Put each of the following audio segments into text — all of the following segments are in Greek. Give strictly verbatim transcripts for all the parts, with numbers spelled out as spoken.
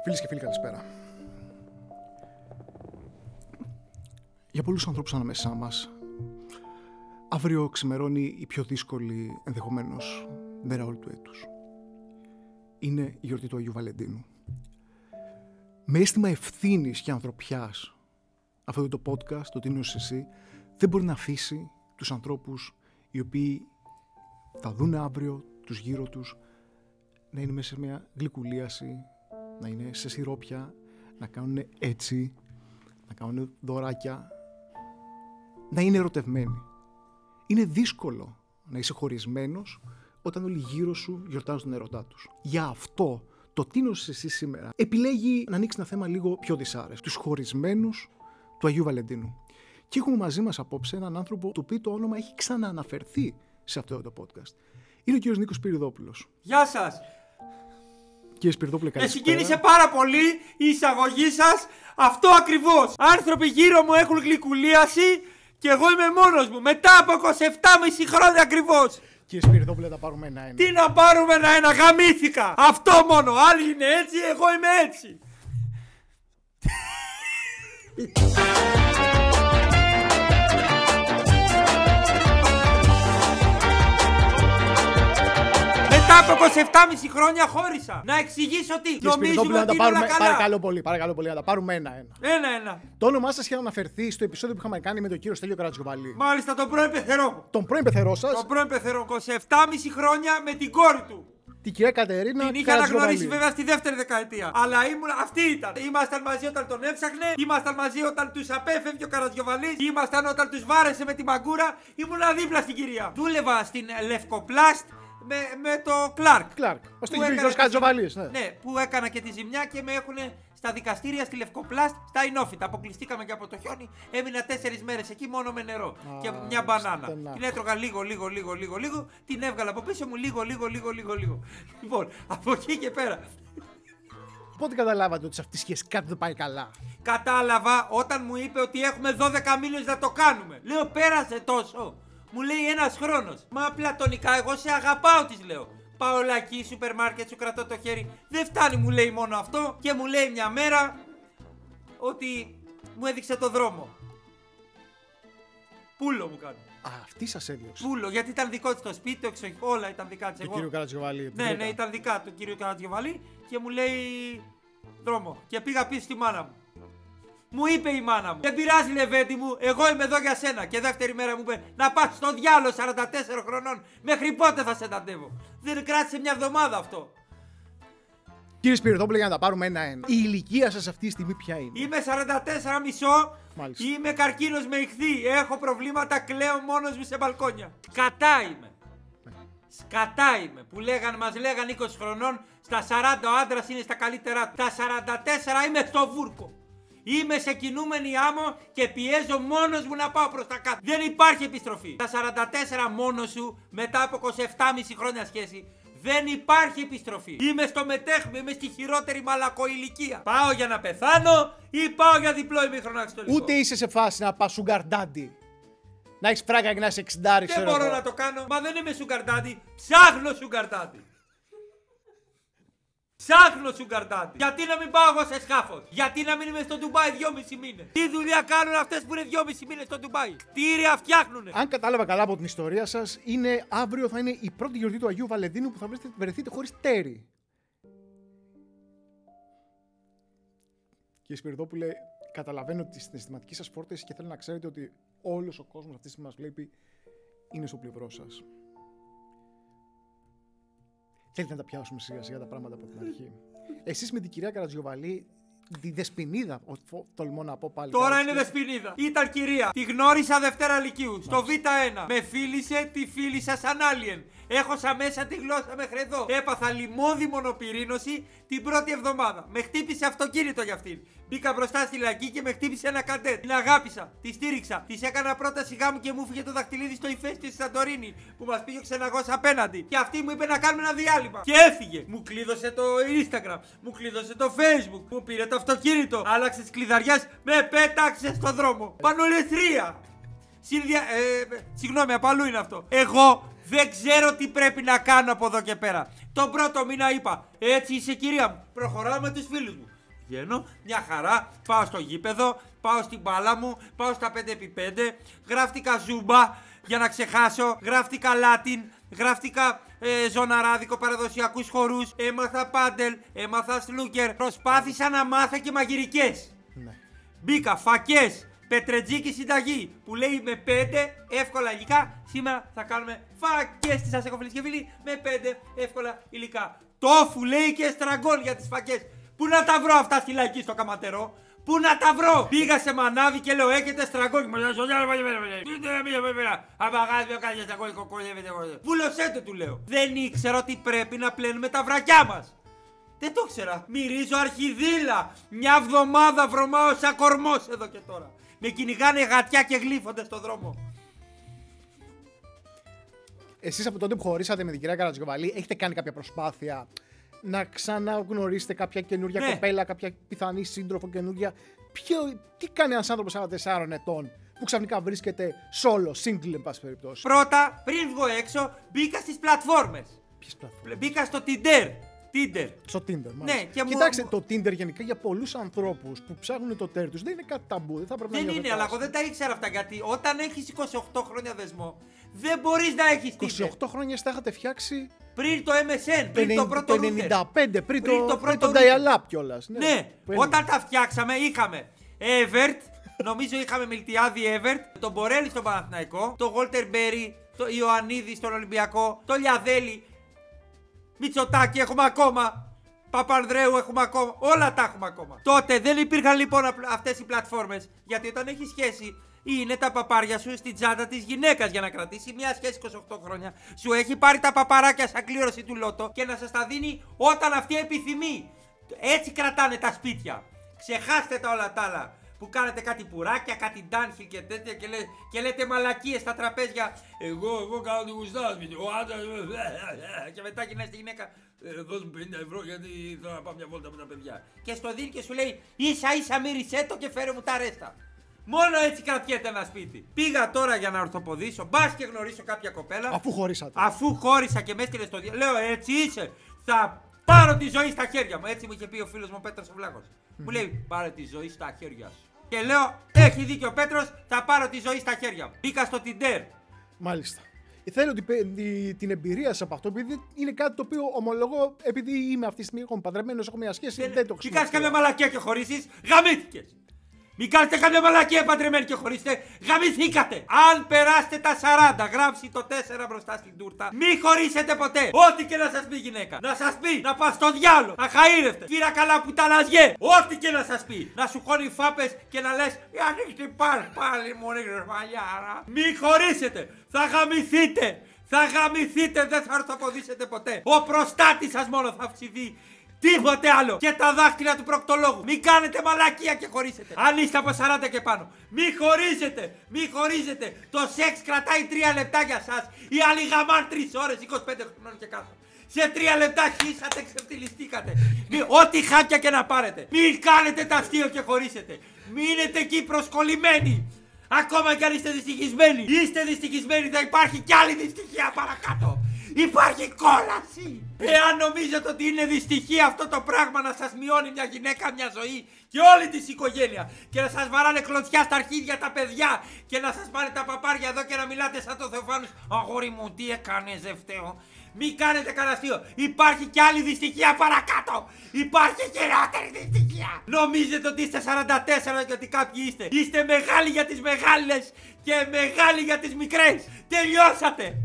Φίλες και φίλοι, καλησπέρα. Για πολλούς ανθρώπους ανάμεσά μας, αύριο ξημερώνει η πιο δύσκολη, ενδεχομένως, μέρα όλου του έτους. Είναι η γιορτή του Αγίου Βαλεντίνου. Με αίσθημα ευθύνης και ανθρωπιάς, αυτό το podcast, το «Τι νιώσεις εσύ», δεν μπορεί να αφήσει τους ανθρώπους οι οποίοι θα δουν αύριο τους γύρω τους να είναι μέσα σε μια γλυκουλίαση, να είναι σε σιρόπια, να κάνουν έτσι, να κάνουν δωράκια, να είναι ερωτευμένοι. Είναι δύσκολο να είσαι χωρισμένος όταν όλοι γύρω σου γιορτάζουν τον ερωτά τους. Γι' αυτό το «Τι νιώσεις εσύ» σήμερα επιλέγει να ανοίξει ένα θέμα λίγο πιο δυσάρεστο. Τους χωρισμένους του Αγίου Βαλεντίνου. Και έχουμε μαζί μας απόψε έναν άνθρωπο το οποίο το όνομα έχει ξανααναφερθεί σε αυτό το podcast. Είναι ο κύριος Νίκος Σπυριδόπουλος. Γεια σας! Κύριε Σπυριδόπουλε, καλησπέρα. Με συγκίνησε πάρα πολύ η εισαγωγή σας. Αυτό ακριβώς. Άνθρωποι γύρω μου έχουν γλυκουλίαση και εγώ είμαι μόνος μου. Μετά από είκοσι επτά και μισό χρόνια ακριβώς. Κύριε Σπυριδόπουλε, θα πάρουμε ένα-ένα. Τι να πάρουμε ένα-ένα, γαμήθηκα. Αυτό μόνο. Άλλοι είναι έτσι, εγώ είμαι έτσι. Μετά από είκοσι επτά και μισό χρόνια χώρισα. Να εξηγήσω τι. Νομίζουμε ότι είναι όλα καλά. Παρακαλώ πολύ, παρακαλώ πολύ, να τα πάρουμε ένα-ένα. Ένα-ένα. Το όνομά σας είχε αναφερθεί στο επεισόδιο που είχαμε κάνει με τον κύριο Στέλιο Καρατζιοβαλή. Μάλιστα, τον πρώην πεθερό μου. Τον πρώην πεθερό σας. Τον πρώην πεθερό. είκοσι επτά και μισό χρόνια με την κόρη του. Την κυρία Κατερίνα. Την είχα αναγνωρίσει βέβαια στη δεύτερη δεκαετία. Αλλά ήμουν, αυτή ήταν. Ήμασταν μαζί όταν τον έψαχνε. Ήμασταν μαζί όταν τους απέφευγε ο Καρατζιοβαλής. Ήμασταν όταν τους βάρεσε με τη μαγκούρα. Ήμουν δίπλα στην κυρία. Δούλευα στην Λευκοπλάστ με, με το Κλάρκ. Κλάρκ. Ο Στέλιος Καρατζιοβαλής. Ναι. ναι, που έκανα και τη ζημιά και με έχουν στα δικαστήρια στη Λευκοπλάστ στα Ινόφυτα. Αποκλειστήκαμε και από το χιόνι. Έμεινα τέσσερις μέρες εκεί μόνο με νερό Α, και μια μπανάνα. Στενά. Την έτρωγα λίγο, λίγο, λίγο, λίγο, λίγο. Την έβγαλα από πίσω μου λίγο, λίγο, λίγο, λίγο, λίγο. Λοιπόν, από εκεί και πέρα. Πότε καταλάβατε ότι σε αυτή τη σχέση κάτι δεν πάει καλά? Κατάλαβα όταν μου είπε ότι έχουμε δώδεκα μήνες να το κάνουμε. Λέω, πέρασε τόσο. Μου λέει ένας χρόνος. Μα πλατωνικά, εγώ σε αγαπάω, της λέω. Πάω λακκί, σούπερ μάρκετ, σου κρατώ το χέρι. Δεν φτάνει, μου λέει μόνο αυτό. Και μου λέει μια μέρα ότι μου έδειξε το δρόμο. Πούλο μου κάνει. Α, αυτή σας έδιωξε. Πούλο, γιατί ήταν δικό της το σπίτι, το εξοχικό, όλα ήταν δικά της. Του κύριου Καρατζιοβαλή. Ναι, ναι, ήταν δικά του κύριου Καρατζιοβαλή και μου λέει δρόμο. Και πήγα πίσω στη μάνα μου. Μου είπε η μάνα μου, δεν πειράζει Λεβέντη μου, εγώ είμαι εδώ για σένα. Και δεύτερη μέρα μου είπε, να πας στο διάλο σαράντα τέσσερων χρονών, μέχρι πότε θα σε ταντεύω. Δεν κράτησε μια εβδομάδα αυτό. Κύριε Σπυριδόπουλε, για να τα πάρουμε ένα-ένα. Η ηλικία σας αυτή τη στιγμή ποια είναι? Είμαι σαράντα τέσσερα και μισό. Μάλιστα. Είμαι καρκίνος με ηχθή. Έχω προβλήματα, κλαίω μόνος μου σε μπαλκόνια. Σκατά είμαι. Ναι. Σκατά είμαι. Που λέγαν, μας λέγαν είκοσι χρονών, στα σαράντα ο άντρας είναι στα καλύτερά του. Στα σαράντα τέσσερα είμαι στο βούρκο. Είμαι σε κινούμενη άμμο και πιέζω μόνος μου να πάω προς τα κάτω. Δεν υπάρχει επιστροφή. Στα σαράντα τέσσερα μόνος σου, μετά από είκοσι επτά και μισό χρόνια σχέση, δεν υπάρχει επιστροφή. Είμαι στο μετέχμιο, είμαι στη χειρότερη μαλακοηλικία. Πάω για να πεθάνω ή πάω για διπλό ημίχρονο αξιτολικό. Ούτε είσαι σε φάση να πας sugar daddy. Να έχεις φράγκα και να είσαι εξιντάρι, ξέρω. Δεν μπορώ εγώ να το κάνω, μα δεν είμαι sugar daddy. Ψάχνω sugar daddy. Ψάχνω sugar daddy. Γιατί να μην πάω εγώ σε σκάφος? Γιατί να μην είμαι στο Ντουμπάι δυόμισι μήνες? Τι δουλειά κάνουν αυτές που είναι δυόμισι μήνες στο Ντουμπάι? Κτίρια φτιάχνουνε. Αν κατάλαβα καλά από την ιστορία σας, είναι αύριο θα είναι η πρώτη γιορτή του Αγίου Βαλεντίνου που θα βρεθείτε χωρίς τέρι. Κύριε Σπυριδόπουλε, καταλαβαίνω τη συναισθηματική σας φόρτιση και θέλω να ξέρετε ότι όλος ο κόσμος αυτή τη στιγμή μας βλέπει είναι στο πλευρό σας. Θέλετε να τα πιάσουμε σιγά σιγά τα πράγματα από την αρχή. Εσείς με την κυρία Καρατζιοβαλή, τη δεσποινίδα, τολμώ να πω πάλι. Τώρα είναι δεσποινίδα. Ήταν κυρία. Τη γνώρισα Δευτέρα Λυκείου. Στο Β ένα. Με φίλησε, τη φίλησα σαν alien. Έχωσα μέσα τη γλώσσα μέχρι εδώ. Έπαθα λιμώδη μονοπυρήνωση την πρώτη εβδομάδα. Με χτύπησε αυτοκίνητο για αυτήν. Μπήκα μπροστά στη λακκή και με χτύπησε ένα καντέτ. Την αγάπησα, τη στήριξα. Τη έκανα πρόταση γάμου και μου φύγε το δαχτυλίδι στο ηφαίστειο στη Σαντορίνη που μας πήγε ο ξεναγός απέναντι. Και αυτή μου είπε να κάνουμε ένα διάλειμμα. Και έφυγε. Μου κλείδωσε το Instagram, μου κλείδωσε το Facebook, μου πήρε το αυτοκίνητο. Άλλαξε τις κλειδαριές, με πέταξε στο δρόμο. Πανολεθρία. Συνδια... Ε, συγγνώμη, από αλλού είναι αυτό. Εγώ δεν ξέρω τι πρέπει να κάνω από εδώ και πέρα. Τον πρώτο μήνα είπα, έτσι είσαι κυρία μου. Προχωράω με τους φίλους μου. Πηγαίνω, μια χαρά, πάω στο γήπεδο, πάω στην μπάλα μου, πάω στα πέντε επί πέντε, γράφτηκα ζούμπα για να ξεχάσω, γράφτηκα Λάτιν, γράφτηκα ε, ζωναράδικο, παραδοσιακούς χορούς, έμαθα πάντελ, έμαθα σλούκερ, προσπάθησα να μάθω και μαγειρικές. Ναι. Μπήκα, φακές, πετρετζίκι συνταγή που λέει με πέντε εύκολα υλικά. Σήμερα θα κάνουμε φακές της σας έχω φίλες και φίλοι με πέντε εύκολα υλικά. Τόφου λέει και στραγκόλ για τις φακές. Πού να τα βρω αυτά στη λαϊκή στο Καματερό? Πού να τα βρω? Πήγα σε μανάβι και λέω έχετε στραγκόλ. Πούλωσέ το, του λέω. Δεν ήξερα ότι πρέπει να πλένουμε τα βρακιά μας. Δεν το ήξερα. Μυρίζω αρχιδίλα. Μια βδομάδα βρωμάω σαν κορμός εδώ και τώρα. Με κυνηγάνε γατιά και γλύφονται στο δρόμο. Εσείς από τότε που χωρίσατε με την κυρία Καρατζιοβαλή, έχετε κάνει κάποια προσπάθεια να ξαναγνωρίσετε κάποια καινούργια ναι. κοπέλα, κάποια πιθανή σύντροφο καινούργια? Ποιο, τι κάνει ένας άνθρωπος σαράντα τεσσάρων ετών που ξαφνικά βρίσκεται solo, single εν πάση περιπτώσει? Πρώτα, πριν βγω έξω, μπήκα στις πλατφόρμες. Ποιες πλατφόρμες? Μπήκα στο Tinder. Tinder. Στο Tinder, μάλιστα. Ναι, και κοιτάξτε, μου... το Tinder γενικά για πολλούς ανθρώπους που ψάχνουν το τέρ τους δεν είναι κάτι ταμπού. Δεν θα πρέπει δεν να είναι, αλλά εγώ δεν τα ήξερα αυτά γιατί όταν έχεις είκοσι οκτώ χρόνια δεσμό, δεν μπορείς να έχεις Tinder. είκοσι οκτώ χρόνια τα είχατε φτιάξει. Πριν το εμ ες εν, πριν το, το πρώτο το ενενήντα πέντε, πριν, πριν το, το πρώτο πριν το dial-up κιόλας. Ναι, ναι. Όταν τα φτιάξαμε είχαμε Evert, νομίζω είχαμε Μιλτιάδη Evert, τον Μπορέλη στον Παναθηναϊκό, τον Γόλτερ Μπέρι, τον Ιωαννίδη στον Ολυμπιακό, τον Λιαδέλη, Μητσοτάκη έχουμε ακόμα. Παπανδρέου έχουμε ακόμα. Όλα τα έχουμε ακόμα. Τότε δεν υπήρχαν λοιπόν αυτές οι πλατφόρμες. Γιατί όταν έχει σχέση, είναι τα παπάρια σου στην τσάντα της γυναίκας για να κρατήσει μια σχέση είκοσι οκτώ χρόνια. Σου έχει πάρει τα παπαράκια σαν κλήρωση του λότο και να σας τα δίνει όταν αυτή επιθυμεί. Έτσι κρατάνε τα σπίτια. Ξεχάστε τα όλα τα άλλα. Που κάνετε κάτι πουράκια, κάτι ντάνχιλ και τέτοια και, λέ, και λέτε μαλακίες στα τραπέζια. Εγώ, εγώ κάνω τη γουστά σπίτι. Ο άντρας. Και μετά γυρνάει στη γυναίκα. Δώσ' μου πενήντα ευρώ γιατί θέλω να πάω μια βόλτα με τα παιδιά. Και στο δίνει και σου λέει ίσα ίσα μύρισέ το και φέρε μου τα ρέστα. Μόνο έτσι κρατιέται ένα σπίτι. Πήγα τώρα για να ορθοποδήσω. Μπας και γνωρίσω κάποια κοπέλα. Αφού χωρίσατε. Αφού χώρισα και με έστειλε στο διάλογο. Λέω έτσι είσαι. Θα πάρω τη ζωή στα χέρια μου. Έτσι μου είχε πει ο φίλος μου ο Πέτρος ο Βλάχος. Mm. Μου λέει πάρε τη ζωή στα χέρια σου. Και λέω έχει δίκιο ο Πέτρος, θα πάρω τη ζωή στα χέρια μου. Μπήκα στο Tinder. Μάλιστα. Θέλω την εμπειρία σας από αυτό, επειδή είναι κάτι το οποίο ομολογώ, επειδή είμαι αυτή τη στιγμή, έχω παντρεμένος, έχω μια σχέση, δεν, δεν το χρησιμοποιώ. Μην κάνεις καμία μαλακία και χωρίσεις, γαμήθηκες. Μην κάνετε καμία μαλακία παντρεμένοι και χωρίσετε, γαμηθήκατε. Αν περάσετε τα σαράντα, γράψει το τέσσερα μπροστά στην τούρτα, μη χωρίσετε ποτέ. Ό,τι και να σας πει γυναίκα. Να σας πει να πας στο διάλο, αχαήρευτε, φύρα καλά που τα λαζιέ. Ό,τι και να σας πει. Να σου χώνει φάπες και να λες ανοίχτη πάλι, πάλι μου ρίχνεις μαλλιάρα. Μη χωρίσετε, θα γαμηθείτε. Θα γαμηθείτε, δεν θα ορθοποδήσετε ποτέ. Ο προστάτης σας μόνο θα αυξηθεί. Τίποτε άλλο! Και τα δάχτυλα του προκτολόγου. Μην κάνετε μαλακία και χωρίσετε. Αν είστε από σαράντα και πάνω. Μη χωρίζετε! Μη χωρίζετε! Το σεξ κρατάει τρία λεπτά για σας. Οι άλλοι γαμάν τρεις ώρες, είκοσι πέντε χρονών και κάτω. Σε τρία λεπτά χύσατε, ξεφτυλιστήκατε. Ό,τι χάπια και να πάρετε. Μην κάνετε τα αστείο και χωρίσετε. Μείνετε εκεί προσκολλημένοι. Ακόμα κι αν είστε δυστυχισμένοι. Είστε δυστυχισμένοι, θα υπάρχει κι άλλη δυστυχία παρακάτω. Υπάρχει κόλαση! Εάν νομίζετε ότι είναι δυστυχία αυτό το πράγμα να σας μειώνει μια γυναίκα, μια ζωή και όλη της οικογένεια και να σας βαράνε κλωτσιά στα αρχίδια τα παιδιά και να σας πάνε τα παπάρια εδώ και να μιλάτε σαν το Θεοφάνους, αγόρι μου τι έκανες δεν φταίω. Μη κάνετε κανένα αστείο. Υπάρχει κι άλλη δυστυχία παρακάτω. Υπάρχει χειρότερη δυστυχία. Νομίζετε ότι είστε σαράντα τέσσερα και ότι κάποιοι είστε. Είστε μεγάλοι για τις μεγάλες και μεγάλοι για τις μικρές. Τελειώσατε.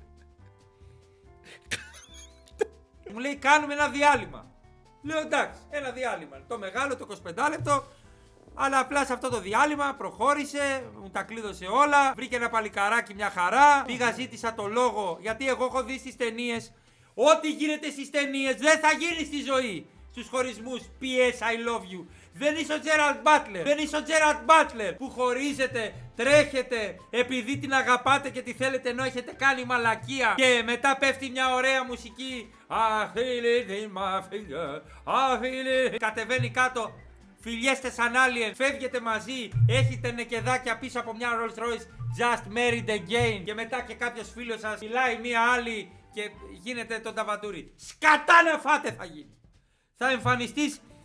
Μου λέει κάνουμε ένα διάλειμμα. Λέω εντάξει, ένα διάλειμμα. Το μεγάλο, το είκοσι πέντε λεπτό. Αλλά απλά σε αυτό το διάλειμμα προχώρησε, μου τα κλείδωσε όλα. Βρήκε ένα παλικαράκι μια χαρά. Πήγα, ζήτησα το λόγο γιατί εγώ έχω δει στις ταινίες. Ό,τι γίνεται στις ταινίες δεν θα γίνει στη ζωή. Στους χωρισμούς πι ες I love you. Δεν είσαι ο Τζέραλντ Μπάτλερ. Δεν είσαι ο Τζέραλντ Μπάτλερ που χωρίζετε, τρέχετε επειδή την αγαπάτε και τη θέλετε ενώ έχετε κάνει μαλακία. Και μετά πέφτει μια ωραία μουσική. Αφίλη μα φίλια, αφίλη. Κατεβαίνει κάτω. Φιλιέστε σαν alien, φεύγετε μαζί, έχετε νεκεδάκια πίσω από μια Rolls Royce, just married again. Και μετά και κάποιος φίλος σας μιλάει μια άλλη και γίνεται τον ταβαντούρι. Σκατά να φάτε θα γίνει. Θα εμφανιστείς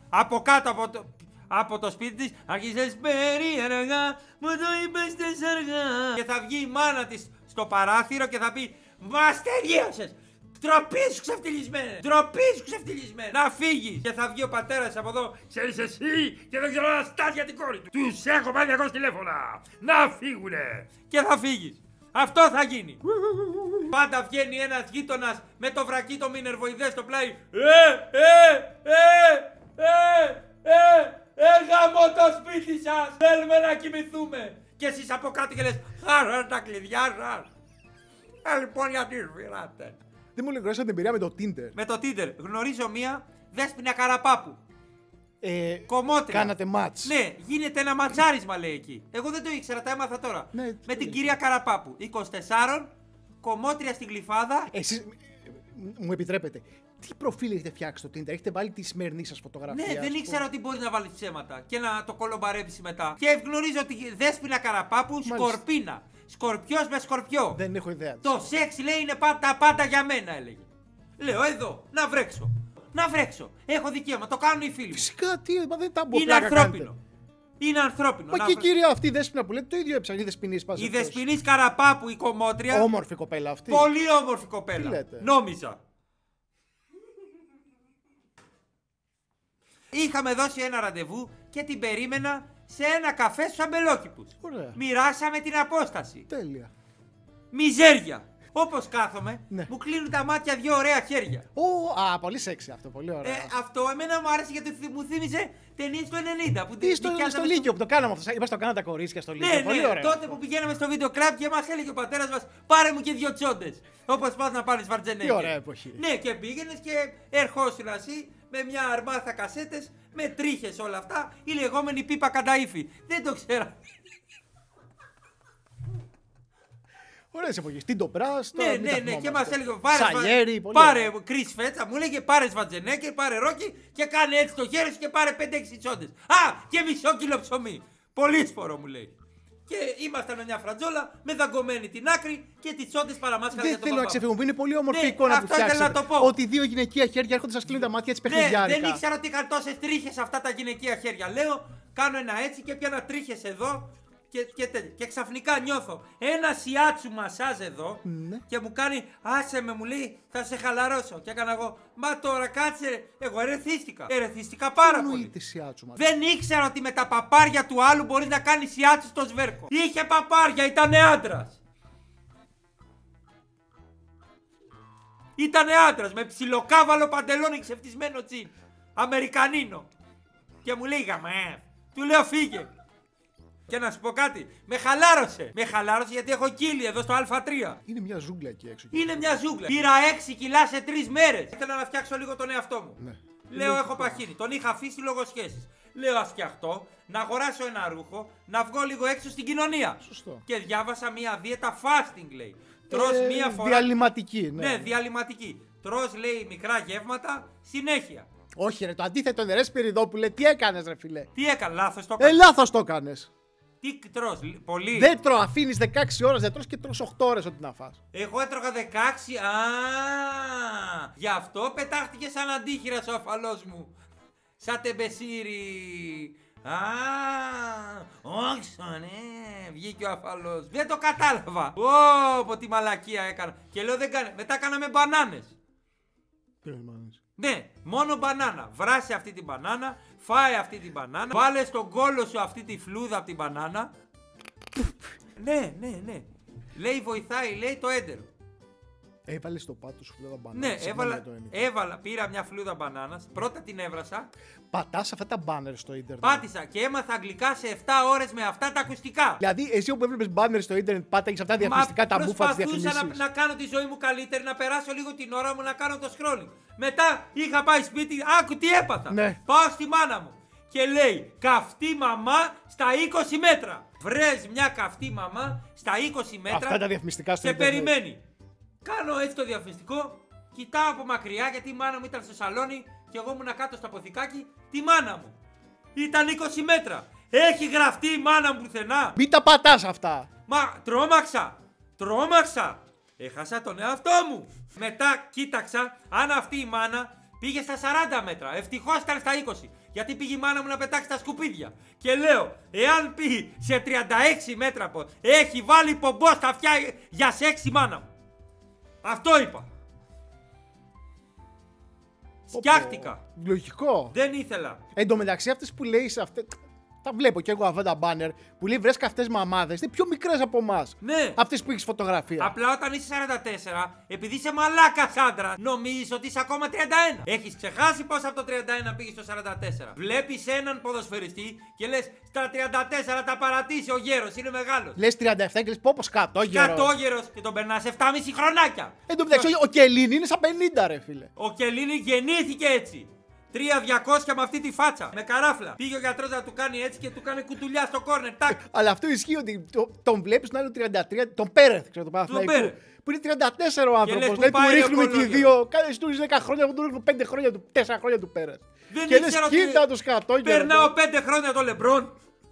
Από κάτω από το, από το σπίτι της άρχισες περίεργα, μου το είπες τεσσαργά. Και θα βγει η μάνα της στο παράθυρο και θα πει μας τελείωσες. Ντροπή σου ξεφτυλισμένε! Ντροπή σου ξεφτυλισμένε! Να φύγεις! Και θα βγει ο πατέρας από εδώ. Ξέρεις εσύ και δεν ξέρω να στάσει για την κόρη του. Τους έχω πάρει διακόσια τηλέφωνα! Να φύγουνε! Και θα φύγεις! Αυτό θα γίνει! Πάντα βγαίνει ένας γείτονας με το βρακί το μινερβοειδές στο πλάι. Ε, ε, ε, ε, ε, ε, γαμώ το σπίτι σας! Θέλουμε να κοιμηθούμε! Και εσείς από κάτω και λες χαρά τα κλειδιά σας! Ε, λοιπόν γιατί σφυράτε? Δεν μου λέει γνώρισα την εμπειρία με το Tinder. Με το Tinder. Γνωρίζω μία Δέσποινα Καραπάπου. Ε, Κομμότρια. Κάνατε μάτς. Ναι, γίνεται ένα ματσάρισμα λέει εκεί. Εγώ δεν το ήξερα, τα έμαθα τώρα. Ναι, με την ναι. κυρία Καραπάπου. είκοσι τέσσερα, κομμότρια στην Γλυφάδα. Εσείς μου επιτρέπετε. Τι προφίλ έχετε φτιάξει στο Tinder, έχετε βάλει τη σημερινή σας φωτογραφία? Ναι, δεν ήξερα ότι μπορεί να βάλει ψέματα και να το κολομπαρεύσει μετά. Και γνωρίζω τη Δέσποινα Καραπάπου, Μάλιστα. Σκορπίνα. Σκορπιός με σκορπιό. Δεν έχω ιδέα. Το σεξ λέει είναι πάντα, πάντα για μένα, έλεγε. Λέω εδώ, να βρέξω. Να βρέξω. Έχω δικαίωμα, το κάνουν οι φίλοι μου. Φυσικά, τι, μα δεν τα μπορώ Είναι ανθρώπινο. Είναι ανθρώπινο. Μα να και η βρε- κυρία αυτή η Δέσποινα που λέτε το ίδιο έψαχνε. Η Δεσποινής πας. Η Δεσποινής Καραπάπου, η κομμότρια. Όμορφη κοπέλα αυτή. Πολύ όμορφη κοπέλα. Τι λέτε? Νόμιζα. Είχαμε δώσει ένα ραντεβού και την περίμενα σε ένα καφέ στους αμπελόκηπους. Ωραία. Μοιράσαμε την απόσταση. Τέλεια. Μιζέρια. Όπως κάθομαι, Ναι. μου κλείνουν τα μάτια δύο ωραία χέρια. Ω, α, πολύ σεξι αυτό, πολύ ωραία. Ε, αυτό εμένα μου άρεσε γιατί θυ- μου θύμιζε ταινίες του ενενήντα. Που Τι στο, νοικιάζαμε στο Λύκειο που το κάναμε αυτό. Είπα στο κάναμε τα κορίτσια στο Λύκειο. Ναι, πολύ ναι, ωραία. τότε που πηγαίναμε στο βίντεο κλαμπ και μας έλεγε ο πατέρας μας πάρε μου και δύο τσόντες. Όπως πας να πάρεις Βαρτζενέκερ. Τι ωραία εποχή. Ναι, και πήγαινες και ερχόσουν εσύ με μια αρμάθα κασέτες, με τρίχες όλα αυτά, η λεγόμενη πίπα κανταΐφη. Δεν το ξέρα. Ωραίες εποχές. Τι το πράσ, Ναι, ναι, ναι, και μας έλεγε πάρε, Σαλιέρι, πολύ πάρε ωραία. Chris Φέτσα, μου έλεγε πάρε Βατζενέκερ, πάρε Ρόκι και κάνε έτσι το χέρι σου και πάρε πέντε έξι τσόντες. Α, και μισό κιλό ψωμί. Πολύ σπόρο μου λέει. Και ήμασταν μια φρατζόλα με δαγκωμένη την άκρη και τις τσόντες παραμάσκαρα για Δεν τον θέλω να παπά. ξεφύγουμε. Είναι πολύ όμορφη Ναι, η εικόνα που αυτό ήθελα φτιάξατε. να το πω. Ότι δύο γυναικεία χέρια έρχονται, σας κλείνουν τα μάτια έτσι Ναι, παιχνιδιάρικα. δεν ήξερα ότι είχαν τόσες τρίχες αυτά τα γυναικεία χέρια. Λέω, κάνω ένα έτσι και πιάνα τρίχες εδώ και, και, τέτοια. Και ξαφνικά νιώθω ένα σιάτσου μασάζ εδώ Ναι. και μου κάνει άσε με, μου λέει θα σε χαλαρώσω. Και έκανα εγώ, μα τώρα κάτσε ρε. Εγώ ερεθίστηκα. Ερεθίστηκα πάρα πολύ. Εννοείται σιάτσου μας. Δεν ήξερα ότι με τα παπάρια του άλλου μπορεί να κάνει σιάτσου στο σβέρκο. Είχε παπάρια, ήταν άντρας. Ήτανε άντρας με ψιλοκάβαλο παντελόνι ξεφτισμένο τσιν. Αμερικανίνο. Και μου λέει γαμέ. Του λέω φύγε. Και να σου πω κάτι, με χαλάρωσε. Με χαλάρωσε γιατί έχω κύλι εδώ στο Α τρία. Είναι μια ζούγκλα εκεί έξω. Είναι μια ζούγκλα. Πήρα έξι κιλά σε τρεις μέρες. Ήθελα να φτιάξω λίγο τον εαυτό μου. Ναι. Λέω έχω παχύνει. Τον είχα αφήσει λόγω σχέσης. Λέω ας φτιαχτώ, να αγοράσω ένα ρούχο, να βγω λίγο έξω στην κοινωνία. Σωστό. Και διάβασα μια δίαιτα fasting λέει. Τρως Ε, μία φορά. Διαλυματική, ναι. Ναι, διαλυματική. Τρως λέει μικρά γεύματα συνέχεια. Όχι, ρε, το αντίθετο είναι ρε Σπυριδόπουλε, τι έκανες ρε φιλέ. Τι έκανα, λάθος το Ε, έκανα. λάθος το έκανες. Τι τρως, λ- πολύ. Δεν τρώω, αφήνεις δεκαέξι ώρες, δεν τρως και τρως οκτώ ώρες ό,τι να φας. Εγώ έτρωγα δεκαέξι. Α, γι' αυτό πετάχτηκε σαν αντίχειρας ο αφαλός μου. Σαν τεμπεσίρι. Α, όξο, ναι, βγήκε ο αφαλός. Δεν το κατάλαβα. Ω, πω τι μαλακία έκανα. Και λέω δεν κάνε. Μετά κάναμε μπανάνες. Ναι, μόνο μπανάνα. Βράσε αυτή την μπανάνα, φάε αυτή την μπανάνα, βάλε στον κόλο σου αυτή τη φλούδα από την μπανάνα. Ναι, ναι, ναι. Λέει βοηθάει, λέει το έντερο. Έβαλες στο πάτο σου φλούδα μπανάνα. Ναι, συγγνώμη έβαλα, για το έννοια. έβαλα, πήρα μια φλούδα μπανάνας, πρώτα την έβρασα, Πατάς αυτά τα μπάνερ στο ίντερνετ. πάτησα και έμαθα αγγλικά σε επτά ώρες με αυτά τα ακουστικά. Δηλαδή, εσύ όπου έβλεπες μπάνερ στο ίντερνετ, πάταγες αυτά τα διαφημιστικά, τα μπούφα της προσπαθούσα διαφημίσεις. να, να κάνω τη ζωή μου καλύτερη, να περάσω λίγο την ώρα μου, να κάνω το scrolling. Μετά είχα πάει σπίτι, άκου τι έπαθα. Ναι. Πάω στη μάνα μου και λέει καυτή μαμά στα είκοσι μέτρα. Βρες μια καυτή μαμά στα είκοσι μέτρα Αυτά τα διαφημιστικά στο και ίντερνετ. περιμένει. Κάνω έτσι το διαφημιστικό, κοιτάω από μακριά γιατί η μάνα μου ήταν στο σαλόνι και εγώ ήμουν κάτω στο αποθηκάκι, τη μάνα μου. Ήταν είκοσι μέτρα. Έχει γραφτεί η μάνα μου πουθενά. Μην τα πατάς αυτά. Μα τρόμαξα! Τρόμαξα! Έχασα τον εαυτό μου! Μετά κοίταξα αν αυτή η μάνα πήγε στα σαράντα μέτρα. Ευτυχώς ήταν στα είκοσι. Γιατί πήγε η μάνα μου να πετάξει τα σκουπίδια. Και λέω, εάν πει σε τριάντα έξι μέτρα από έχει βάλει πομπό στα αυτιά για σεξ η μάνα μου. Αυτό είπα. Σκιάχτηκα. Λογικό. Δεν ήθελα. Εν τω μεταξύ, αυτές που λέει σε αυτές. Τα βλέπω κι εγώ αυτά τα μπάνερ που λέει βρες καυτές μαμάδες. Είναι πιο μικρές από εμάς. Ναι. Αυτές που έχεις φωτογραφία. Απλά όταν είσαι σαράντα τέσσερα, επειδή είσαι μαλάκας άντρα, νομίζεις ότι είσαι ακόμα τριάντα ένα. Έχεις ξεχάσει πως από το τριάντα ένα πήγες στο σαράντα τέσσερα. Βλέπεις έναν ποδοσφαιριστή και λες στα τριάντα τέσσερα τα παρατήσει ο γέρος, είναι μεγάλος. Λες τριάντα επτά και λες πω πως κατόγερος. Κατόγερος και τον περνάς επτά και μισό χρονάκια. Εν τω μεταξύ, ο Κελίνη είναι στα πενήντα, ρε φίλε. Ο Κελίνη γεννήθηκε έτσι. τρία διακόσια με αυτή τη φάτσα. Με καράφλα. Πήγε ο γιατρός να του κάνει έτσι και του κάνει κουτουλιά στο κόρνερ. Τάκ. Αλλά αυτό ισχύει ότι το, τον βλέπεις να είναι τριάντα τρία. Τον Πέρεθ, ξέρω το Παναθηναϊκό. Που είναι τριάντα τέσσερα ο άνθρωπος. Δηλαδή του ρίχνουμε και οι δύο. Κάνει στου δέκα χρόνια, εγώ του ρίχνω πέντε χρόνια, τέσσερα χρόνια του Πέρεθ. Δεν και λες κοίτα τους κατόγερος. Περνάω πέντε χρόνια το Λεμπρόν.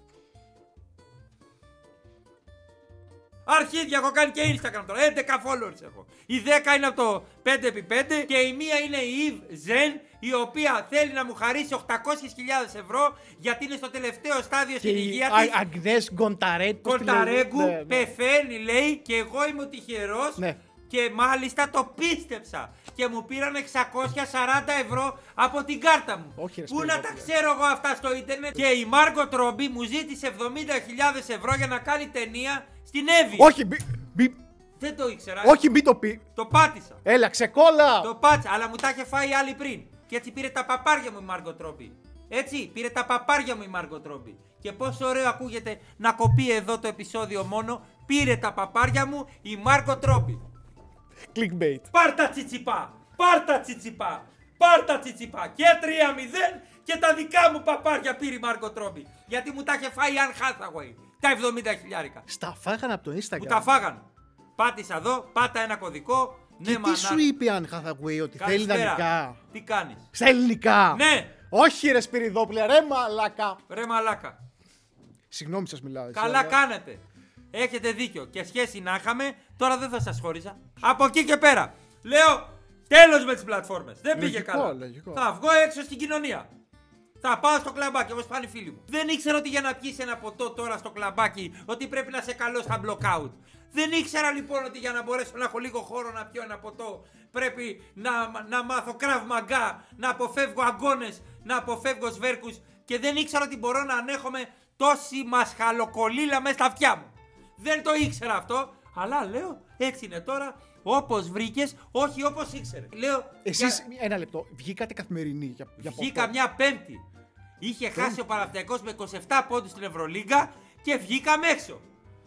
Αρχίδια έχω κάνει και Instagram τώρα. έντεκα followers έχω. Η δέκα είναι από το πέντε επί πέντε και η μία είναι η Eve Zen, η οποία θέλει να μου χαρίσει οκτακόσιες χιλιάδες ευρώ γιατί είναι στο τελευταίο στάδιο στην υγεία της. Αγνές Γκονταρέγκου. Γκονταρέγκου πεθαίνει, λέει, και εγώ είμαι ο τυχερός. Ναι. Και μάλιστα το πίστεψα και μου πήραν εξακόσια σαράντα ευρώ από την κάρτα μου. Όχι, ρε, Πού σπίτι, να τα ξέρω εγώ αυτά στο ίντερνετ. Και η Μάργκο Τρόμπι μου ζήτησε εβδομήντα χιλιάδες ευρώ για να κάνει ταινία στην Εύη. Όχι, μπι, μπι, Δεν το ήξερα. όχι, μπι το πει. Το πάτησα. Έλα, ξεκόλα. Το πάτησα, αλλά μου τα είχε φάει άλλη πριν. Και έτσι πήρε τα παπάρια μου η Μάργκο Τρόμπι. Έτσι, πήρε τα παπάρια μου η Μάργκο Τρόμπι. Και πόσο ωραίο ακούγεται να κοπεί εδώ το επεισόδιο μόνο. Πήρε τα παπάρια μου η Μάργκο Τρόμπι. Clickbait. Πάρτα τσιτσιπά! Πάρτα τσιτσιπά! Πάρτα τσιτσιπά! Και τρία μηδέν και τα δικά μου παπάρια πήρε η Μάργκο Τρόμπι. Γιατί μου τα είχε φάει η Anne Hathaway. Τα εβδομήντα χιλιάρικα. Στα φάγανε από το Instagram. Μου τα φάγανε. Πάτησα εδώ, πάτα ένα κωδικό. Και Ναι, τι μανά. σου είπε η Anne Hathaway, ότι θέλει Καλησπέρα. ιδανικά. Τι κάνεις? Στα ελληνικά. Ναι! Όχι, ρε Σπυριδόπουλε, ρε μαλάκα. Ρε μαλάκα. Συγγνώμη, σας μιλάω. έτσι, Καλά αλλά- κάνετε. Έχετε δίκιο. Και σχέση να είχαμε, τώρα δεν θα σας χώριζα. Από εκεί και πέρα. Λέω, τέλος με τις πλατφόρμες. Δεν πήγε Λογικό, καλά. λογικό. Θα βγω έξω στην κοινωνία. Θα πάω στο κλαμπάκι όπως πάνε οι φίλοι μου. Δεν ήξερα ότι για να πιεις ένα ποτό τώρα στο κλαμπάκι, ότι πρέπει να σε καλό στα blockout. Δεν ήξερα λοιπόν ότι για να μπορέσω να έχω λίγο χώρο να πιω ένα ποτό, πρέπει να, να μάθω Krav Maga, να αποφεύγω αγκώνες, να αποφεύγω σβέρκους. Και δεν ήξερα ότι μπορώ να ανέχομαι τόση μασχαλοκολίλα μέσα στα αυτιά μου. Δεν το ήξερα αυτό, αλλά λέω έτσι είναι τώρα, όπως βρήκες, όχι όπως ήξερε. Λέω, Εσείς, για- ένα λεπτό, βγήκατε καθημερινή για, για βγήκα ποτό. μια Πέμπτη. Είχε χάσει ο Παναθηναϊκός με είκοσι επτά πόντους στην Ευρωλίγκα και βγήκαμε έξω.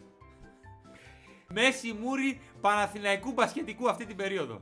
Μέση μούρη Παναθηναϊκού μπασκετικού αυτή την περίοδο.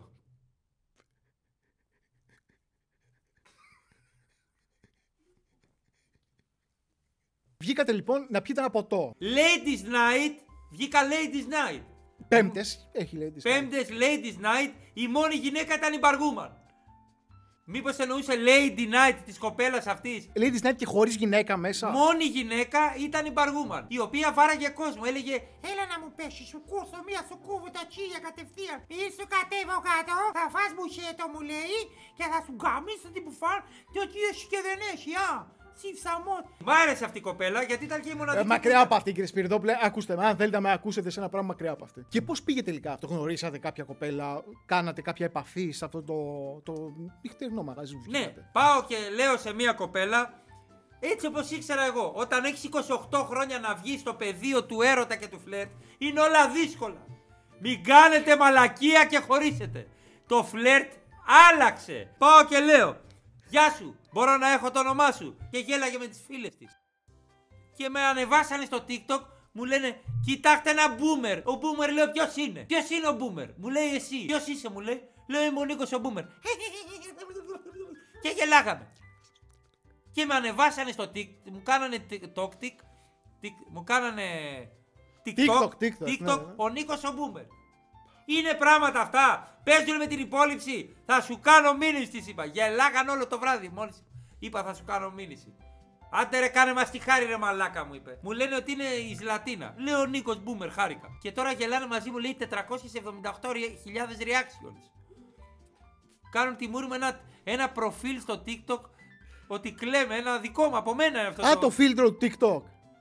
Βγήκατε λοιπόν να πιείτε ένα ποτό. Ladies Night, βγήκα Ladies Night. Πέμπτες, έχει λέει. Πέμπτες Ladies Night, η μόνη γυναίκα ήταν η Μπαργούμαν. Μήπως εννοούσε Lady Night της κοπέλας αυτής? Ladies Night και χωρίς γυναίκα μέσα. Μόνη γυναίκα ήταν η Μπαργούμαν, η οποία βάραγε κόσμο. Έλεγε, έλα να μου πέσει, σου κούρθω μία, σου κούβω τα τσίλια κατευθείαν. Ή σου κατέβω κάτω, θα φας μπουσέτο μου λέει και θα σου γκαμίσω την μπουφάν και ότι έχει και δεν έχει, α. Συμφσαμό. Μ' άρεσε αυτή η κοπέλα γιατί ήταν και η μοναδική. Ε, μακριά από αυτή, κύριε Σπυριδόπουλε, ακούστε με. Αν θέλετε να με ακούσετε σε ένα πράγμα μακριά από αυτή. Και πώς πήγε τελικά αυτό, γνωρίσατε κάποια κοπέλα, κάνατε κάποια επαφή σε αυτό το, το νυχτερινό μαγαζί που Ναι, βγήκατε? πάω και λέω σε μία κοπέλα, έτσι όπως ήξερα εγώ, όταν έχεις είκοσι οκτώ χρόνια να βγεις στο πεδίο του έρωτα και του φλερτ, είναι όλα δύσκολα. Μην κάνετε μαλακία και χωρίσετε. Το φλερτ άλλαξε. Πάω και λέω, γεια σου, μπορώ να έχω το όνομά σου? Και γέλαγε με τις φίλες της. Και με ανεβάσανε στο TikTok, μου λένε, κοιτάξτε ένα boomer. Ο boomer, λέω, ποιος είναι? Ποιος είναι ο boomer? Μου λέει εσύ. Ποιος είσαι, μου λέει? Λέω, είμαι ο Νίκος ο boomer. Και γελάγαμε. Και με ανεβάσανε στο TikTok, μου κάνανε TikTok, μου κάνανε TikTok, TikTok, TikTok, TikTok, ναι, ναι. ο Νίκος ο boomer. Είναι πράγματα αυτά. Παίζουν με την υπόλοιψη. Θα σου κάνω μήνυση, της είπα. Γελάγαν όλο το βράδυ. Μόλις είπα θα σου κάνω μήνυση. Άντε ρε, κάνε μας τη χάρη ρε μαλάκα, μου είπε. Μου λένε ότι είναι η Ζλατίνα. Λέω Νίκος Μπούμερ, χάρηκα. Και τώρα γελάνε μαζί μου, λέει τετρακόσιες εβδομήντα οκτώ χιλιάδες reactions. Κάνουν τη μούρη με ένα, ένα προφίλ στο TikTok ότι κλαίμε, ένα δικό μου, από μένα είναι αυτό. Α, το... το φίλτρο του TikTok.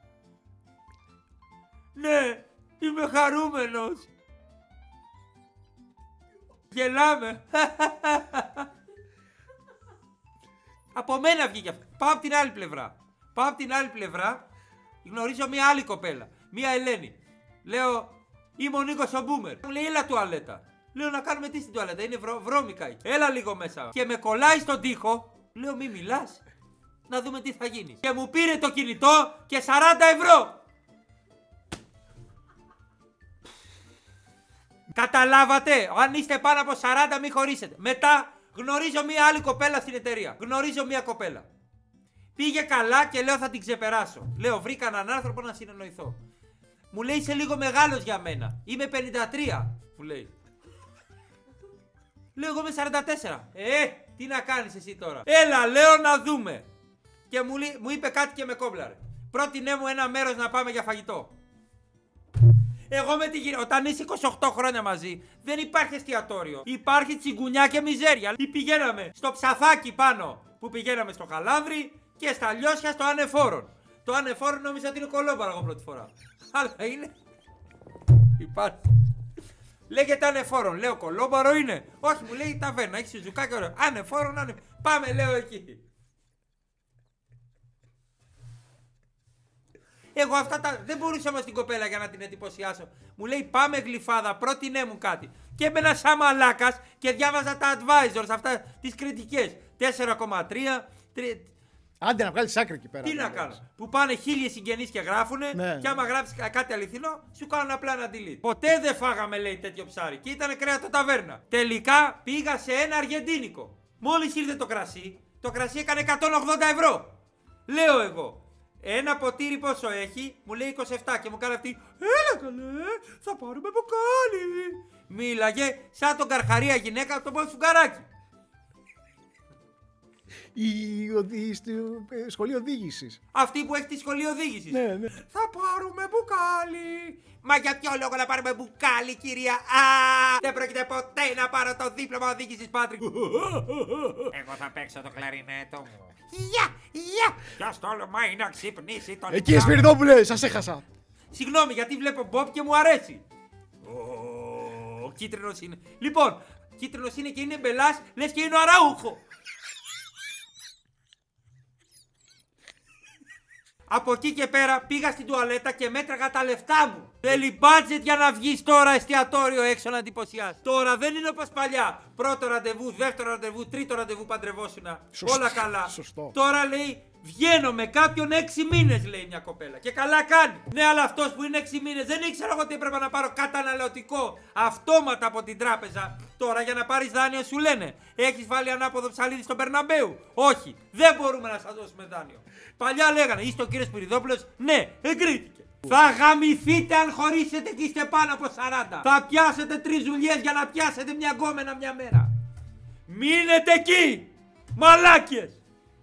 Ναι, είμαι χαρούμενος. Γελάμε. Από μένα βγήκε αυτό. Πάω από την άλλη πλευρά. Πάω από την άλλη πλευρά. Γνωρίζω μια άλλη κοπέλα. Μια Ελένη. Λέω, είμαι ο Νίκος ο Μπούμερ. Μου λέει, έλα τουαλέτα. Λέω, να κάνουμε τι στην τουαλέτα. Είναι βρω, βρώμικα εκεί. Έλα λίγο μέσα. Και με κολλάει στον τοίχο. Λέω, μη μιλάς. Να δούμε τι θα γίνει. Και μου πήρε το κινητό και σαράντα ευρώ. Καταλάβατε, αν είστε πάνω από σαράντα μην χωρίσετε. Μετά γνωρίζω μια άλλη κοπέλα στην εταιρεία. Γνωρίζω μια κοπέλα. Πήγε καλά και λέω θα την ξεπεράσω. Λέω βρήκα έναν άνθρωπο να συνεννοηθώ. Μου λέει είσαι λίγο μεγάλος για μένα. Είμαι πενήντα τρία μου λέει. Λέω εγώ είμαι σαράντα τέσσερα. Ε, τι να κάνεις εσύ τώρα. Έλα λέω να δούμε. Και μου, λεί, μου είπε κάτι και με κόμπλαρε. Πρότεινε μου ένα μέρος να πάμε για φαγητό. Εγώ με τη γυναίκα, όταν είσαι είκοσι οκτώ χρόνια μαζί, δεν υπάρχει εστιατόριο. Υπάρχει τσιγκουνιά και μιζέρια. Ή πηγαίναμε στο ψαθάκι πάνω που πηγαίναμε στο Χαλάνδρι και στα Λιώσια στο Ανεφόρον. Το Ανεφόρον νόμιζα ότι είναι κολόμπαρο εγώ πρώτη φορά. Αλλά είναι. Υπάρχει. Λέγεται Ανεφόρον. Λέω κολόμπαρο είναι. Όχι, μου λέει ταβέρνα. Έχει σουζουκάκι ωραίο. Ανεφόρον, ανε. Πάμε, λέω εκεί. Εγώ αυτά τα. Δεν μπορούσα όμως την κοπέλα για να την εντυπωσιάσω. Μου λέει πάμε γλυφάδα, πρότεινέ μου κάτι. Και έμπαινα σαν μαλάκας και διάβαζα τα advisors, αυτά τις κριτικές. τέσσερα κόμμα τρία. Άντε να βγάλεις άκρη εκεί πέρα. Τι να κάνω. Που πάνε χίλιοι συγγενείς και γράφουνε. Ναι. Και άμα γράψεις κάτι αληθινό, σου κάνουν απλά ένα delete. Ποτέ δεν φάγαμε, λέει, τέτοιο ψάρι. Και ήταν κρέατο ταβέρνα. Τελικά πήγα σε ένα αργεντίνικο. Μόλις ήρθε το κρασί, το κρασί έκανε εκατόν ογδόντα ευρώ. Λέω εγώ. Ένα ποτήρι πόσο έχει, μου λέει είκοσι επτά και μου κάνει αυτή. Έλα καλέ, θα πάρουμε μπουκάλι. Μίλαγε σαν τον καρχαρία γυναίκα από το Μπολσουγκαράκι. Η, η, στη σχολή οδήγησης. Αυτή που έχει τη σχολή οδήγησης. Ναι, ναι. Θα πάρουμε μπουκάλι. Μα για ποιο λόγο να πάρουμε μπουκάλι, κυρία. Α, δεν πρόκειται ποτέ να πάρω το δίπλωμα οδήγησης, Πάτρικ. Εγώ θα παίξω το κλαρινέτο μου. Γεια, γεια. Ποιος τολμάει να ξυπνήσει τον Εκεί Σπυριδόπουλε, σας έχασα. Συγγνώμη, γιατί βλέπω Μπομπ και μου αρέσει. Ο κίτρινος είναι. Λοιπόν, κίτρινος είναι και είναι μπελάς, λες και είναι ο Αραούχο. Από εκεί και πέρα πήγα στην τουαλέτα και μέτραγα τα λεφτά μου. Θέλει budget για να βγεις τώρα εστιατόριο έξω να εντυπωσιάσει. Τώρα δεν είναι όπως παλιά. Πρώτο ραντεβού, δεύτερο ραντεβού, τρίτο ραντεβού παντρευόσουνα. Σωστό, Όλα καλά. σωστό. Τώρα λέει βγαίνω με κάποιον έξι μήνες, λέει μια κοπέλα. Και καλά κάνει. Ναι, αλλά αυτός που είναι έξι μήνες δεν ήξερα εγώ ότι έπρεπε να πάρω καταναλωτικό αυτόματα από την τράπεζα. Τώρα για να πάρεις δάνειο σου λένε έχεις βάλει ανάποδο ψαλίδι στον Περναμπέου. Όχι, δεν μπορούμε να σας δώσουμε δάνειο. Παλιά λέγανε είστε ο κύριος Σπυριδόπουλος. Ναι, εγκρίθηκε. Θα γαμηθείτε αν χωρίσετε και είστε πάνω από σαράντα. Θα πιάσετε τρεις δουλειές για να πιάσετε μια γκόμενα μια μέρα. Μείνετε εκεί, μαλάκες.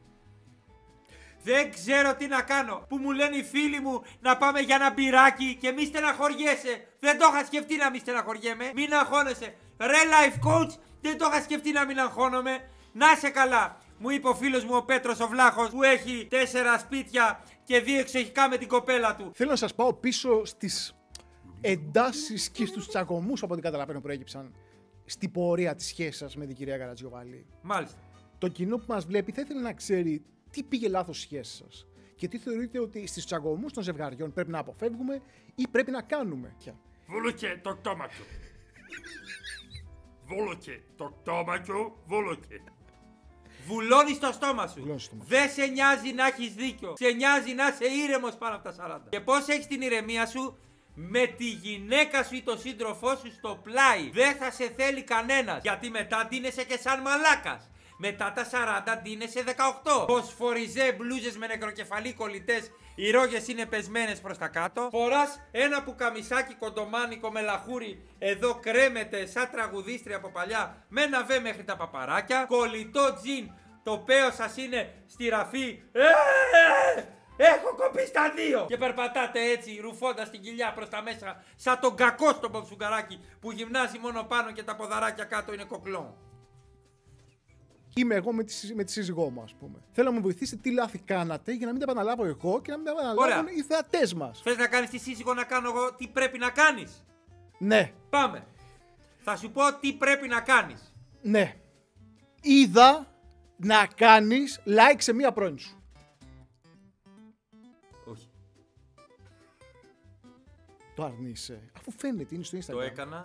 Δεν ξέρω τι να κάνω. Που μου λένε οι φίλοι μου να πάμε για ένα μπυράκι και μη στεναχωριέσαι. Δεν το είχα σκεφτεί να μη στεναχωριέμαι. Μην αγχώνεσαι. Ρε life coach, δεν το είχα σκεφτεί να μην αγχώνομαι. Να σε καλά. Μου είπε ο φίλος μου ο Πέτρος ο Βλάχος που έχει τέσσερα σπίτια και δύο εξοχικά με την κοπέλα του. Θέλω να σας πάω πίσω στις εντάσεις και στους τσακωμούς από ό,τι καταλαβαίνω προέκυψαν στην πορεία της σχέσης σας με την κυρία Καρατζιοβάλη. Μάλιστα. Το κοινό που μας βλέπει θα ήθελε να ξέρει τι πήγε λάθος στη σχέση σας και τι θεωρείτε ότι στις τσακωμούς των ζευγαριών πρέπει να αποφεύγουμε ή πρέπει να κάνουμε. Βούλουκε το πτώμα του. Βούλουκε το πτώμα του, βούλουκε. Βουλώνεις το στόμα σου. Βουλώνεις το στόμα. Δεν σε νοιάζει να έχεις δίκιο. Σε νοιάζει να είσαι ήρεμος πάνω από τα σαράντα. Και πώς έχεις την ηρεμία σου? Με τη γυναίκα σου ή τον σύντροφό σου στο πλάι. Δεν θα σε θέλει κανένας. Γιατί μετά ντύνεσαι και σαν μαλάκας. Μετά τα σαράντα ντύνεσαι δεκαοκτώ. Φωσφοριζέ μπλούζες με νεκροκεφαλή κολλητές. Οι ρόγες είναι πεσμένες προς τα κάτω. Φοράς ένα πουκαμισάκι κοντομάνικο με λαχούρι. Εδώ κρέμεται σαν τραγουδίστρια από παλιά. Με ένα βέ μέχρι τα παπαράκια. Κολλητό τζιν. Το πέος σας είναι στη ραφή. Ε, έχω κοπεί στα δύο! Και περπατάτε έτσι, ρουφώντας την κοιλιά προς τα μέσα, σαν τον κακό στο Μποψουγκαράκι που γυμνάζει μόνο πάνω και τα ποδαράκια κάτω είναι κοκλόν. Είμαι εγώ με τη, με τη σύζυγό μου, ας πούμε. Θέλω να μου βοηθήσετε τι λάθη κάνατε για να μην τα επαναλάβω εγώ και να μην τα επαναλάβουν οι θεατές μας. Θες να κάνεις τη σύζυγο να κάνω εγώ τι πρέπει να κάνεις? Ναι. Πάμε. Θα σου πω τι πρέπει να κάνεις. Ναι. Είδα να κάνεις like σε μία πρώην σου. Όχι. Το αρνείσαι. Αφού φαίνεται, είναι στο Instagram. Το έκανα,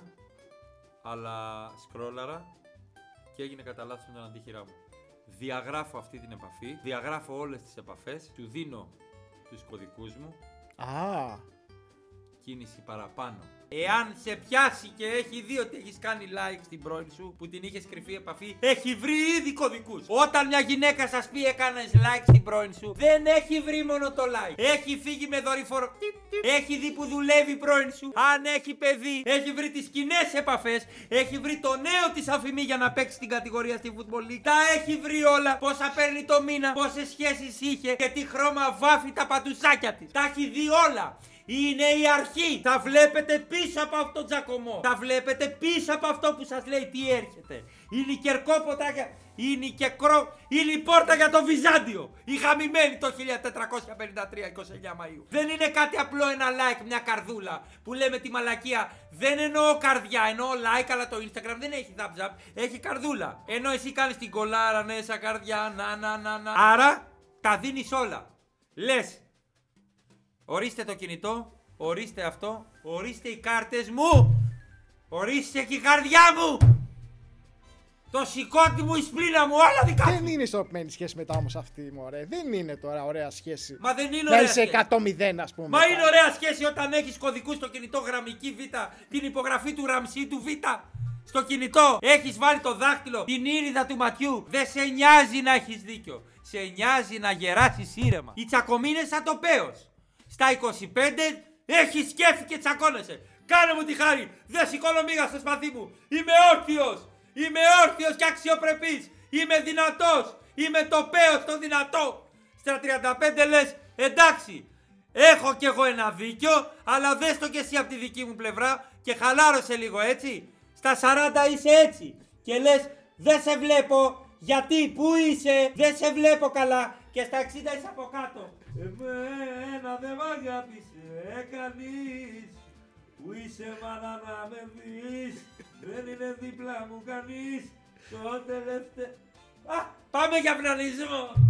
αλλά σκρόλαρα και έγινε κατά λάθος με τον αντίχειρά μου. Διαγράφω αυτή την επαφή, διαγράφω όλες τις επαφές, του δίνω τους κωδικούς μου. Α. Κίνηση παραπάνω. Εάν σε πιάσει και έχει δει ότι έχεις κάνει like στην πρώην σου που την είχες κρυφή επαφή, έχει βρει ήδη κωδικούς. Όταν μια γυναίκα σας πει έκανες like στην πρώην σου, δεν έχει βρει μόνο το like. Έχει φύγει με δορυφόρο. Έχει δει που δουλεύει η πρώην σου. Αν έχει παιδί, έχει βρει τις κοινές επαφές. Έχει βρει το νέο της αφημί για να παίξει την κατηγορία στη Football League. Τα έχει βρει όλα. Πόσα παίρνει το μήνα, πόσες σχέσεις είχε και τι χρώμα βάφει τα πατουσάκια της. Τα έχει δει όλα. Είναι η αρχή. Τα βλέπετε πίσω από αυτό το τζακωμό. Τα βλέπετε πίσω από αυτό που σας λέει τι έρχεται. Είναι η κερκόποτα, είναι η κεκρό, είναι η πόρτα για το Βυζάντιο. Η γαμημένη το χίλια τετρακόσια πενήντα τρία είκοσι εννέα Μαΐου. Δεν είναι κάτι απλό ένα like, μια καρδούλα που λέμε τη μαλακία. Δεν εννοώ καρδιά, εννοώ like, αλλά το Instagram δεν έχει thumbs up, έχει καρδούλα. Ενώ εσύ κάνεις την κολάρα, ναι, σαν καρδιά, να, να, να, να. Άρα τα δίνεις όλα. Λες. Ορίστε το κινητό, ορίστε αυτό, ορίστε οι κάρτες μου, ορίστε και η καρδιά μου, το σηκώτη μου, η σπλήνα μου, όλα δικά σου. Δεν είναι ισορροπημένη σχέση μετά όμως αυτή, μωρέ. Δεν είναι τώρα ωραία σχέση. Μα δεν είναι να ωραία είσαι σχέση. εκατό μηδέν, ας πούμε. Μα είναι ωραία σχέση όταν έχεις κωδικούς στο κινητό, γραμμική Β, την υπογραφή του Ραμσί του Β. Στο κινητό έχεις βάλει το δάχτυλο, την ήριδα του ματιού. Δεν σε νοιάζει να έχεις δίκιο. Σε νοιάζει να γεράσεις ήρεμα. Η τσακωμή είναι σαν το πέος. Στα είκοσι πέντε έχεις σκέφη και τσακώνεσαι. Κάνε μου τη χάρη, δεν σηκώνω μίγα στο σπαθί μου. Είμαι όρθιος, είμαι όρθιος και αξιοπρεπής. Είμαι δυνατός, είμαι το πέος το δυνατό. Στα τριάντα πέντε λες, εντάξει, έχω κι εγώ ένα δίκιο, αλλά δες το κι εσύ από τη δική μου πλευρά και χαλάρωσε λίγο, έτσι. Στα σαράντα είσαι έτσι και λες, δεν σε βλέπω, γιατί, πού είσαι, δεν σε βλέπω καλά. Και στα εξήντα είσαι από κάτω. Εμένα δεν μ' αγάπησε κανείς. Πού είσαι μάνα να με δεις. Δεν είναι δίπλα μου κανείς. Το τελευταίο. Α, πάμε για πνανισμό.